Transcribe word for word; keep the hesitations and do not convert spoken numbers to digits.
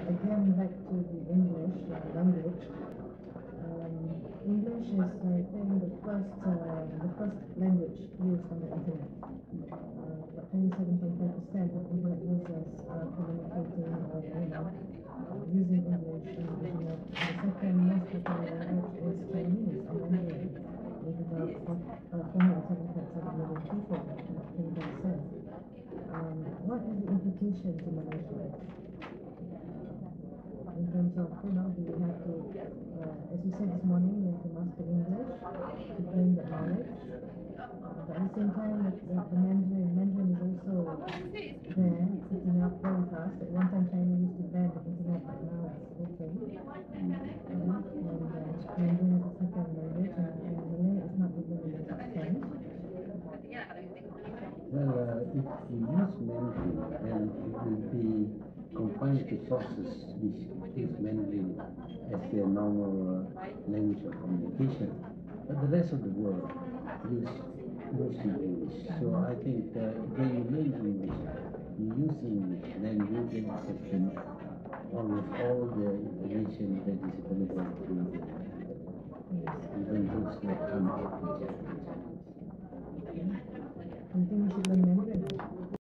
again, back to the English uh, language. Um, English is, I think, the first uh, the first language used on the internet. Uh, about twenty-seven point five percent of internet users are communicating or you know using English on the internet. The second most popular language is Chinese or Mandarin, with about four hundred seventy-seven million people, about twenty percent. Um, what is the implication to Malaysia? In terms of, you know, do you have to, uh, as you said this morning, you have to master English to gain that knowledge. Uh, but at the same time, the, the, the Mandarin, Mandarin is also there, picking up very fast. At one time, China used to ban the internet, but now it's okay. Mm. Uh, and uh, Mandarin is a second language, and, and Malay is not even in the top ten. Well, uh, if you use Mandarin, then it will be confined to sources which use Mandarin as their normal uh, language of communication. But the rest of the world use mostly English. So I think uh, when you learn English, you use English, then you get access to almost all the information that is available through the internet, even those that come out.